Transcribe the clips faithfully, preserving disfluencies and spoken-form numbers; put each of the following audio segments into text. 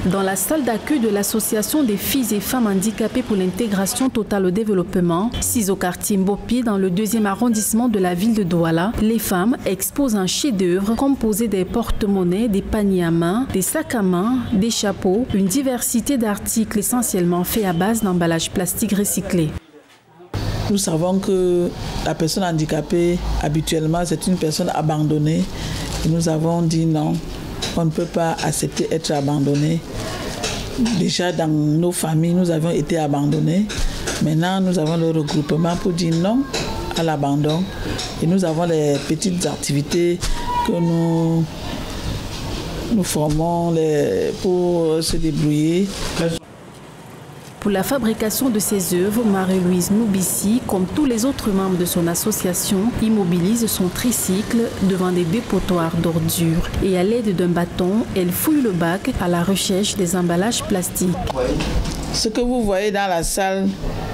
Dans la salle d'accueil de l'association des filles et femmes handicapées pour l'intégration totale au développement, six au quartier Mbopi, dans le deuxième arrondissement de la ville de Douala, les femmes exposent un chef-d'œuvre composé des porte-monnaies, des paniers à main, des sacs à main, des chapeaux, une diversité d'articles essentiellement faits à base d'emballages plastiques recyclés. Nous savons que la personne handicapée, habituellement, c'est une personne abandonnée. Et nous avons dit non, on ne peut pas accepter d'être abandonné. Déjà, dans nos familles, nous avions été abandonnés. Maintenant, nous avons le regroupement pour dire non à l'abandon. Et nous avons les petites activités que nous, nous formons les, pour se débrouiller. Pour la fabrication de ses œuvres, Marie-Louise Noubissi, comme tous les autres membres de son association, immobilise son tricycle devant des dépotoirs d'ordures. Et à l'aide d'un bâton, elle fouille le bac à la recherche des emballages plastiques. Ce que vous voyez dans la salle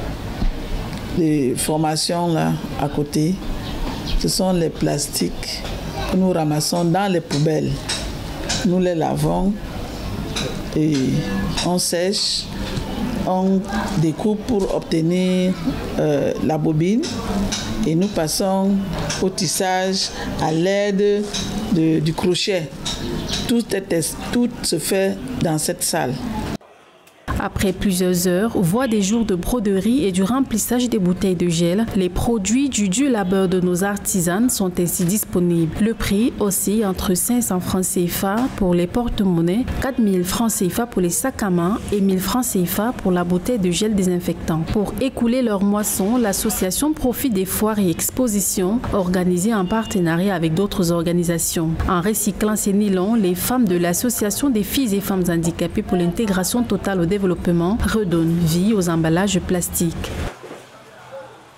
de formation là à côté, ce sont les plastiques que nous ramassons dans les poubelles. Nous les lavons et on sèche. On découpe pour obtenir euh, la bobine et nous passons au tissage à l'aide du crochet. Tout, est, tout se fait dans cette salle. Après plusieurs heures, voire des jours de broderie et du remplissage des bouteilles de gel, les produits du dur labeur de nos artisanes sont ainsi disponibles. Le prix oscille entre cinq cents francs C F A pour les porte-monnaies, quatre mille francs C F A pour les sacs à main et mille francs C F A pour la bouteille de gel désinfectant. Pour écouler leur moisson, l'association profite des foires et expositions organisées en partenariat avec d'autres organisations. En recyclant ces nylons, les femmes de l'association des filles et femmes handicapées pour l'intégration totale au développement redonne vie aux emballages plastiques.